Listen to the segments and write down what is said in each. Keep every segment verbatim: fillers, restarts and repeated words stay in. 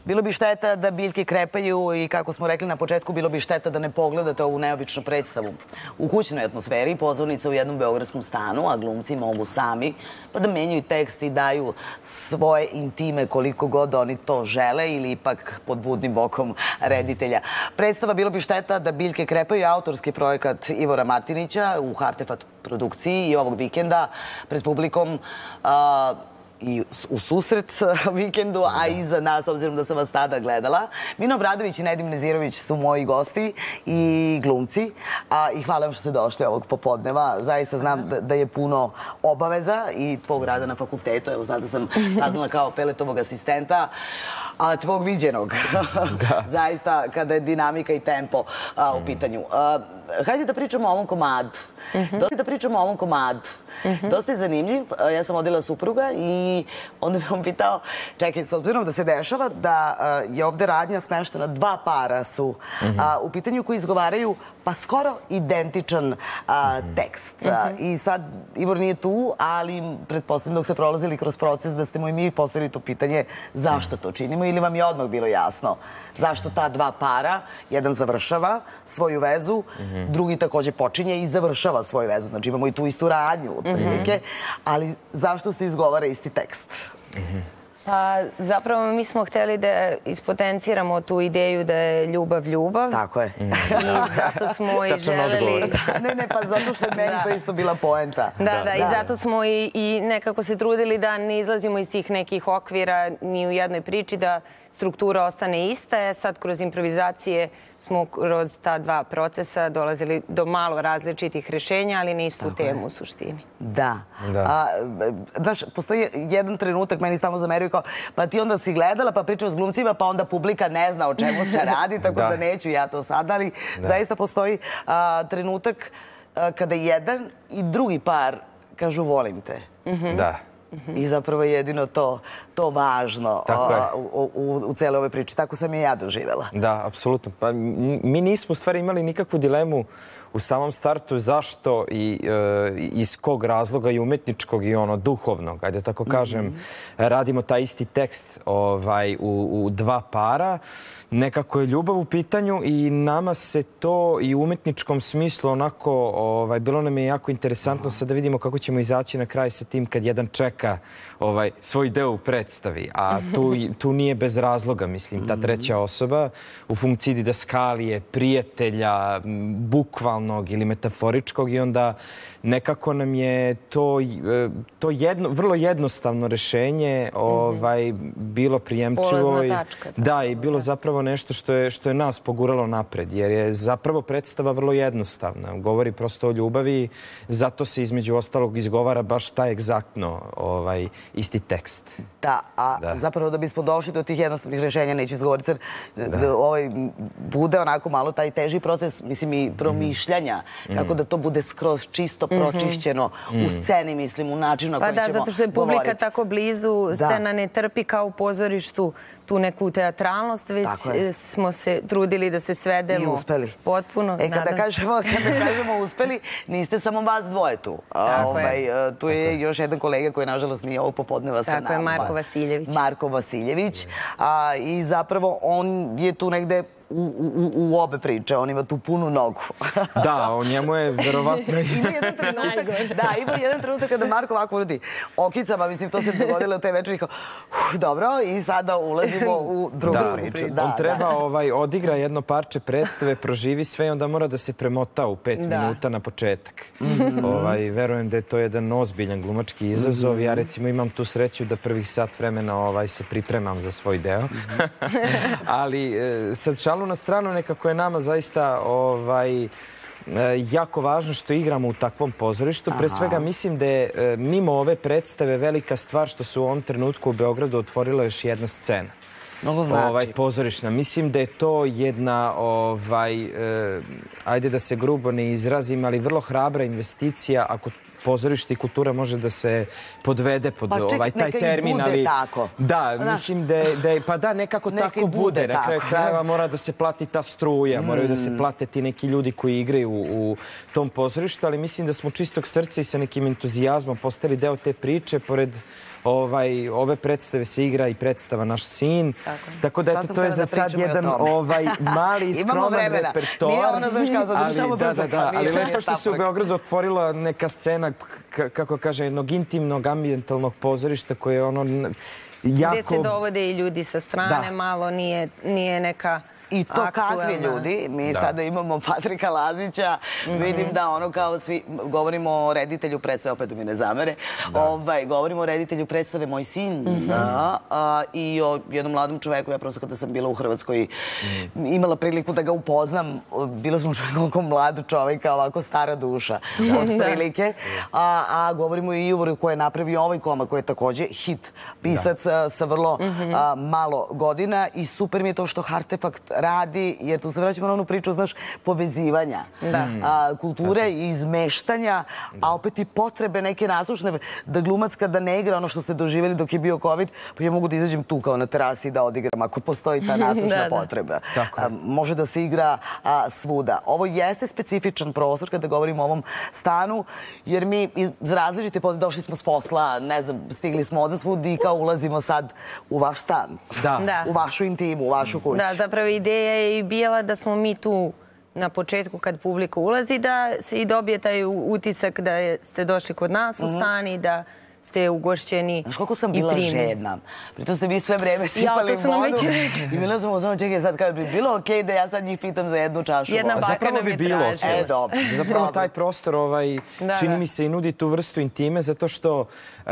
Bilo bi šteta da biljke krepaju i, kako smo rekli na početku, bilo bi šteta da ne pogledate ovu neobičnu predstavu. U kućnoj atmosferi, pozornica u jednom beogradskom stanu, a glumci mogu sami pa da menjaju tekst i daju svoje intime koliko god oni to žele ili ipak pod budnim bokom reditelja. Predstava Bilo bi šteta da biljke krepaju je autorski projekat Ivora Martinića u Hartefakt produkciji i ovog vikenda pred publikom i u susret vikendu, a i za nas, obzirom da sam vas tada gledala. Mina Obradović i Nedim Nezirović su moji gosti i glumci. I hvala vam što ste došli ovog popodneva. Zaista znam da je puno obaveza i tvog rada na fakultetu. Evo, sada sam saznala kao Peletovog asistenta, a tvog viđenog. Zaista, kada je dinamika i tempo u pitanju. Hajde da pričamo o ovom komadu. Dosta da pričamo o ovom komadu. Dosta je zanimljiv. Ja sam odila supruga i onda mi on pitao, čekaj, s obzirom da se dešava da je ovde radnja smeštena, dva para su u pitanju koji izgovaraju pa skoro identičan tekst. I sad Ivor nije tu, ali pretpostavljam dok ste prolazili kroz proces da ste mu i mi postavili to pitanje zašto to činimo ili vam je odmah bilo jasno zašto ta dva para, jedan završava svoju vezu, drugi takođe počinje i završava svoju vezu. Znači imamo i tu istu radnju otprilike, ali zašto se izgovara isti tekst? Pa zapravo mi smo hteli da ispotenciramo tu ideju da je ljubav ljubav. Tako je. I zato smo i želeli... Ne, ne, pa zato što je meni to isto bila poenta. Da, da, i zato smo i nekako se trudili da ne izlazimo iz tih nekih okvira ni u jednoj priči, da struktura ostane ista. Sad kroz improvizacije smo kroz ta dva procesa dolazili do malo različitih rešenja, ali na istu temu u suštini. Da. Znaš, postoji jedan trenutak, meni stalno zameraju kao, pa ti onda si gledala, pa pričao s glumcima, pa onda publika ne zna o čemu se radi, tako da neću ja to sad, ali zaista postoji trenutak kada jedan i drugi par kažu volim te. Da. I zapravo je jedino to važno u celoj ovoj priči. Tako sam je ja doživjela. Da, apsolutno. Pa mi nismo u stvari imali nikakvu dilemu u samom startu zašto i iz kog razloga i umetničkog i ono duhovnog, ajde tako kažem, radimo taj isti tekst u dva para. Nekako je ljubav u pitanju i nama se to i u umetničkom smislu onako, bilo nam je jako interesantno sad da vidimo kako ćemo izaći na kraj sa tim kad jedan čeka svoj deo u predstavi. A tu nije bez razloga, mislim, ta treća osoba u funkciji didaskalije, prijatelja, bukvalnog ili metaforičkog i onda nekako nam je to vrlo jednostavno rešenje bilo prijemčivo. Polazna tačka. Da, i bilo zapravo nešto što je nas poguralo napred, jer je zapravo predstava vrlo jednostavna. Govori prosto o ljubavi, zato se između ostalog izgovara baš taj egzaktno isti tekst. Da, a zapravo da bismo došli do tih jednostavnih rešenja, neću izgovoriti, bude onako malo taj teži proces, mislim i promišljanja, kako da to bude skroz čisto pročišćeno u sceni, mislim, u načinu na koji ćemo govoriti. Pa da, zato što je publika govoriti. tako blizu, scena ne trpi kao u pozorištu tu neku teatralnost, već smo se trudili da se svedemo. I uspeli. Potpuno. E, kada kažemo uspeli, niste samo vas dvoje tu. Tako je. Tu je još jedan kolega koji, nažalost, nije ovog popodneva sa nama. Tako je, Marko Vasiljević. Marko Vasiljević. I zapravo on je tu negde u obe priče. On ima tu punu nogu. Da, o njemu je verovatno... Ima jedan trenutak, da, ima jedan trenutak kada Marko ovako uradi okicama, mislim, to se dogodilo u te večeri, kao, dobro, i sada ulazimo u drugu priču. On treba odigra jedno parče predstave, proživi sve i onda mora da se premota u pet minuta na početak. Verujem da je to jedan ozbiljan glumački izazov. Ja, recimo, imam tu sreću da prvih sat vremena se pripremam za svoj deo. Ali sad šalu na stranu, nekako je nama zaista jako važno što igramo u takvom pozorištu. Pre svega mislim da je mimo ove predstave velika stvar što se u ovom trenutku u Beogradu otvorila još jedna scena. Mnogo znači. Pozorišna. Mislim da je to jedna, ajde da se grubo ne izrazim, ali vrlo hrabra investicija ako pozorište i kultura može da se podvede pod taj termin. Pa ček, neka i bude tako. Da, mislim da je, pa da, nekako tako bude. Na kraju krajeva mora da se plati ta struja, moraju da se plate ti neki ljudi koji igraju u tom pozorištu, ali mislim da smo čistog srca i sa nekim entuzijazmom postali deo te priče, pored ovaj, ove predstave se igra i predstava Naš sin. Tako da, eto, to je za sad jedan ovaj, mali i skroman repertoar. Nije ono, znaš, kao zadržamo brzo. Ali lepo što se u Beogradu otvorila neka scena, kako kaže, jednog intimnog, ambijentalnog pozorišta koje je ono jako... Gde se dovode i ljudi sa strane, malo nije neka... I to kakvi ljudi. Mi sada imamo Patrika Lazića. Vidim da ono kao svi... Govorimo o reditelju predstave, opet da mi ne zamere. Govorimo o reditelju predstave Moj sin. I o jednom mladom čoveku. Ja prosto kada sam bila u Hrvatskoj imala priliku da ga upoznam. Bila smo čovjek oko mlad čovjeka, ovako stara duša. Od prilike. A govorimo i Ivoru koji je napravio ovaj komak koji je takođe hit. Pisac sa vrlo malo godina. I super mi je to što Artefakt radi, jer tu se vraćamo na onu priču, znaš, povezivanja kulture i izmeštanja, a opet i potrebe neke naslušne, da glumac kada ne igra ono što ste doživjeli dok je bio COVID, pa ja mogu da izađem tu kao na terasi i da odigram ako postoji ta naslušna potreba. Može da se igra svuda. Ovo jeste specifičan prostor kada govorimo o ovom stanu, jer mi iz različite pozicije došli smo s posla, ne znam, stigli smo odasvud i kao ulazimo sad u vaš stan, u vašu intimu, u vašu kuću. Da, zapravo ideja je i bila da smo mi tu na početku kad publika ulazi da se i dobije taj utisak da ste došli kod nas u stan i da ste ugošćeni i primjeni. Znaš koliko sam bila žedna. Pritom ste vi sve vreme sipali vodu. I bila sam uzmano, čekaj sad kada bi bilo okej da ja sad njih pitam za jednu čašu vode. Jedna baka nam je tražila. E, dobro. Zapravo taj prostor čini mi se i nudi tu vrstu intime zato što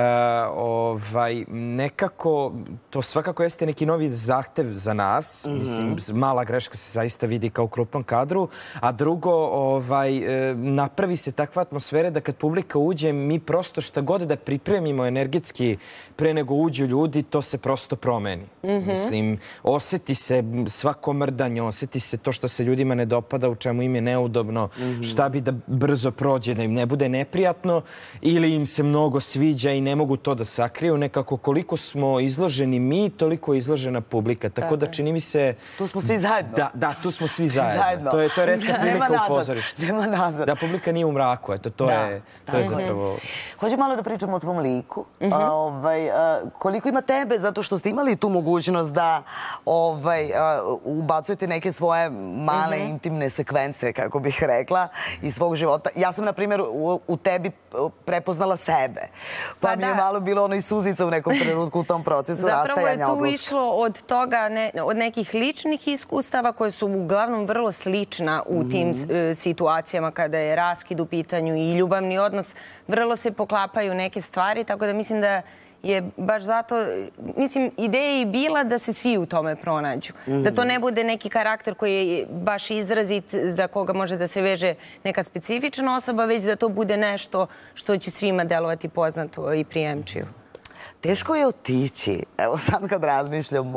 nekako, to svakako jeste neki novi zahtev za nas. Mislim, mala greška se zaista vidi kao u krupnom kadru. A drugo, napravi se takva atmosfera da kad publika uđe, mi prosto šta god da pripremimo energetski pre nego uđu ljudi, to se prosto promeni. Mislim, osjeti se svako mrdanje, osjeti se to što se ljudima ne dopada, u čemu im je neudobno, šta bi da brzo prođe, da im ne bude neprijatno ili im se mnogo sviđa i ne mogu to da sakriju. Nekako koliko smo izloženi mi, toliko je izložena publika. Tako da čini mi se... Tu smo svi zajedno. Da, da, tu smo svi zajedno. To je retka prilika u pozorištu. Nema nazad. Da publika nije u mraku. Eto, to je zapravo... Hoću malo da pričamo o tvom liku. Koliko ima tebe, zato što ste imali tu mogućnost da ubacujete neke svoje male intimne sekvence, kako bih rekla, iz svog života. Ja sam, na primjer, u tebi prepoznala sebe. Pa mi je malo bilo ono i suzica u nekom trenutku u tom procesu rastajanja odluska. Zapravo je tu išlo od toga, od nekih ličnih iskustava koje su uglavnom vrlo slična u tim situacijama kada je raskid u pitanju i ljubavni odnos. Vrlo se poklapaju neke stvari, tako da mislim da je baš zato, mislim, ideja je i bila da se svi u tome pronađu. Da to ne bude neki karakter koji je baš izrazit, za koga može da se veže neka specifična osoba, već da to bude nešto što će svima delovati poznato i prijemčivo. Teško je otići. Evo sad kad razmišljam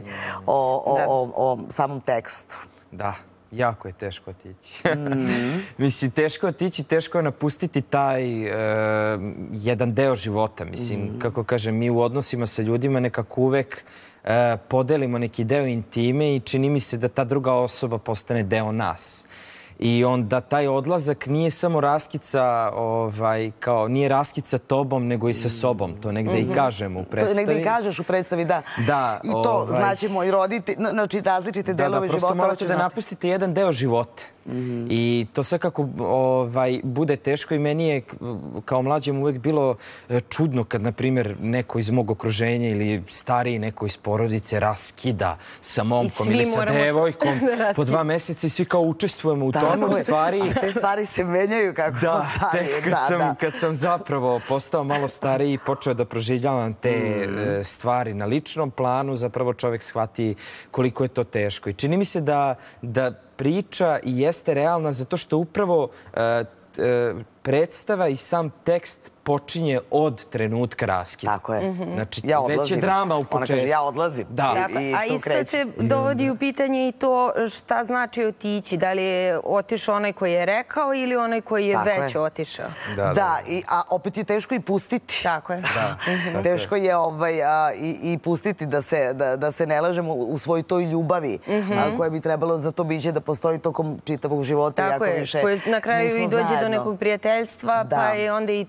o samom tekstu. Da. Jako je teško otići. Mislim, teško je otići, teško je napustiti taj jedan deo života. Mislim, kako kažem, mi u odnosima sa ljudima nekako uvek podelimo neki deo intime i čini mi se da ta druga osoba postane deo nas. I onda taj odlazak nije samo raskica, kao nije raskica tobom, nego i sa sobom. To negde i kažemo u predstavi. To negde i kažeš u predstavi, da. Da. I to znači moji roditelji, znači različite delove života. Da, da, prosto morate da napustite jedan deo života. I to svakako bude teško i meni je kao mlađem uvek bilo čudno kad, na primjer, neko iz mog okruženja ili stariji neko iz porodice raskida sa momkom ili sa devojkom po dva meseca i svi kao učestvujemo u tome u stvari. A te stvari se menjaju kako smo stariji. Da, kad sam zapravo postao malo stariji i počeo da proživljavam te stvari na ličnom planu, zapravo čovjek shvati koliko je to teško. I čini mi se da priča i jeste realna zato što upravo predstava i sam tekst počinje od trenutka raskida. Tako je. Znači, već je drama u početku. Ona kaže, ja odlazim. A isto se dovodi u pitanje i to šta znači otići. Da li je otišao onaj koji je rekao ili onaj koji je već otišao. Da, a opet je teško i pustiti. Tako je. Teško je i pustiti da se ne lažemo u svoj toj ljubavi koja bi trebalo za to biće da postoji tokom čitavog života. Tako je, koje na kraju i dođe do nekog prijateljstva, pa je onda i to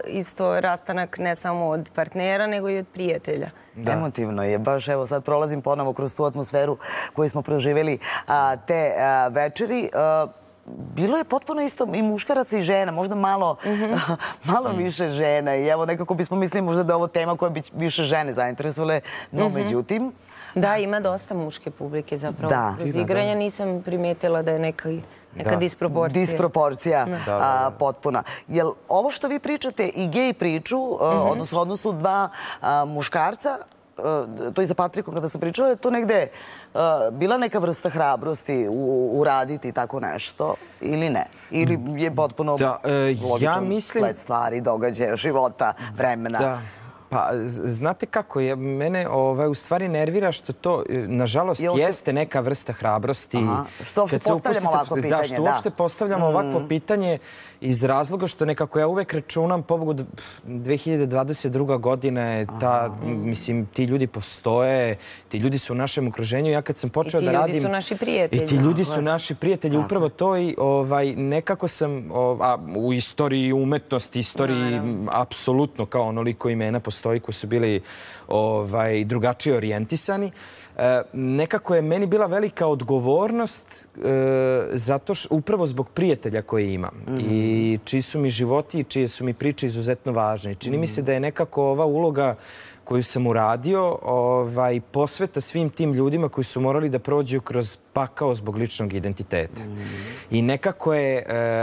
isto rastanak ne samo od partnera, nego i od prijatelja. Emotivno je. Baš evo sad prolazim ponovo kroz tu atmosferu koju smo proživjeli te večeri. Bilo je potpuno isto i muškaraca i žena, možda malo, malo više žena. I evo nekako bismo mislili možda da je ovo tema koja bi više žene zainteresovale, no međutim... Da, ima dosta muške publike zapravo. Kroz igranja nisam primetila da je neka... Neka disproporcija. Disproporcija potpuna. Jel ovo što vi pričate i gej priču, odnosno odnosu dva muškarca, to i za Patrikom kada sam pričala, je to negde bila neka vrsta hrabrosti uraditi tako nešto ili ne? Ili je potpuno logičan sled stvari, događaja, života, vremena? Pa, znate kako, mene u stvari nervira što to, nažalost, jeste neka vrsta hrabrosti. Što uopšte postavljamo ovako pitanje, da. Da, što uopšte postavljamo ovakvo pitanje iz razloga što nekako ja uvek računam, pobogu, dve hiljade dvadeset druga godina je ta, mislim, ti ljudi postoje, ti ljudi su u našem okruženju. Ja kad sam počeo da radim... I ti ljudi su naši prijatelji. I ti ljudi su naši prijatelji, upravo to i nekako sam u istoriji umetnosti, istoriji apsolutno kao onoliko imena postoji koji su bili drugačije orijentisani. Nekako je meni bila velika odgovornost zato što upravo zbog prijatelja koje imam i čiji su mi životi i čije su mi priče izuzetno važne. Čini mi se da je nekako ova uloga koju sam uradio posveta svim tim ljudima koji su morali da prođu kroz pakao zbog ličnog identiteta. I nekako je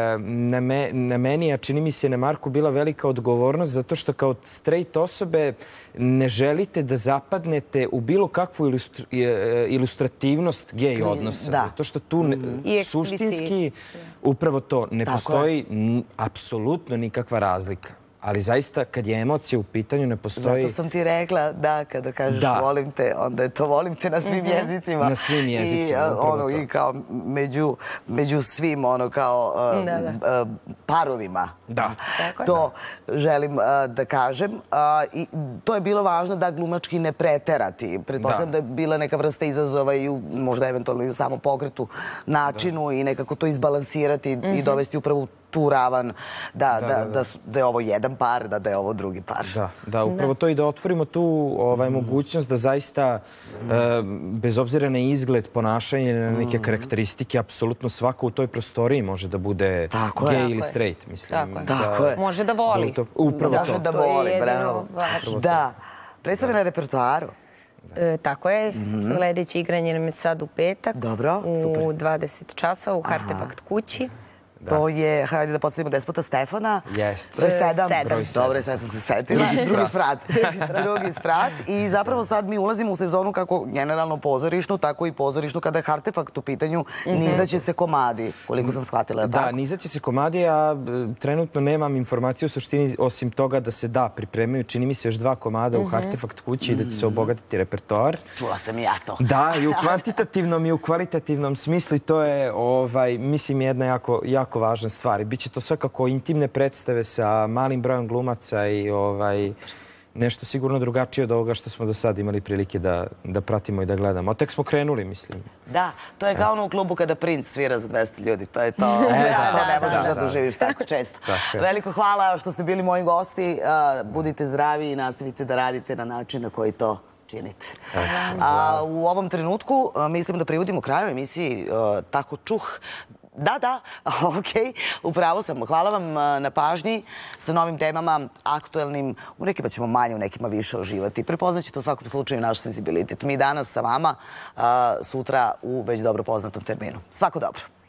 na meni, a čini mi se na Marku, bila velika odgovornost zato što kao straight osobe ne želite da zapadnete u bilo kakvu ilustrativnost gej odnosa. Zato što tu suštinski upravo to ne postoji apsolutno nikakva razlika. Ali zaista, kad je emocija u pitanju, ne postoji... Zato sam ti rekla da, kada kažeš volim te, onda je to volim te na svim jezicima. Na svim jezicima, upravo to. I kao među svim, ono, kao parovima. Da. To želim da kažem. I to je bilo važno da glumački ne preterati. Pretpostavljam da je bila neka vrsta izazova i možda eventualno i u samom pokretu načinu i nekako to izbalansirati i dovesti upravo tu ravan da je ovo jedan par, da je ovo drugi par. Da, da, upravo to i da otvorimo tu mogućnost da zaista, bez obzira na izgled, ponašanje, na neke karakteristike, apsolutno svako u toj prostoriji može da bude gej ili straight, mislim. Tako je. Može da voli. Upravo to. Može da voli, bravo. Da. Predstavlja na repertoaru. Tako je. Sledeće igranje nam je sad u petak. Dobro, super. U dvadeset časova u Hartefakt kući. To je, hajde da postavimo Despota Stefana. Jeste. Broj sedam. Sedam. Dobre, sad sam se setila. Drugi sprat. Drugi sprat. I zapravo sad mi ulazimo u sezonu kako generalno pozorišnu, tako i pozorišnu kada je Hartefakt u pitanju. Nizaće se komadi, koliko sam shvatila. Da, nizaće se komadi, a trenutno nemam informaciju u suštini osim toga da se da pripremaju. Čini mi se još dva komada u Hartefakt kući i da će se obogatiti repertoar. Čula sam i ja to. Da, i u kvantitativnom i u kvalitativnom smislu i to je, mislim, jedna jako jako važna stvar. Biće to svakako intimne predstave sa malim brojem glumaca i nešto sigurno drugačije od ovoga što smo do sada imali prilike da pratimo i da gledamo. A tek smo krenuli, mislim. Da, to je kao ono u klubu kada princ svira za dvesta ljudi. To je to. To ne možeš da doživiš tako često. Veliko hvala što ste bili moji gosti. Budite zdravi i nastavite da radite na način na koji to činite. U ovom trenutku mislim da privodimo kraju emisiji Tako čuh. Da, da, okej, upravo sam. Hvala vam na pažnji sa novim temama, aktuelnim. U nekima ćemo manje, u nekima više uživati. Prepoznaćete u svakom slučaju naš senzibilitet. Mi danas sa vama, sutra u već dobro poznatom terminu. Svako dobro.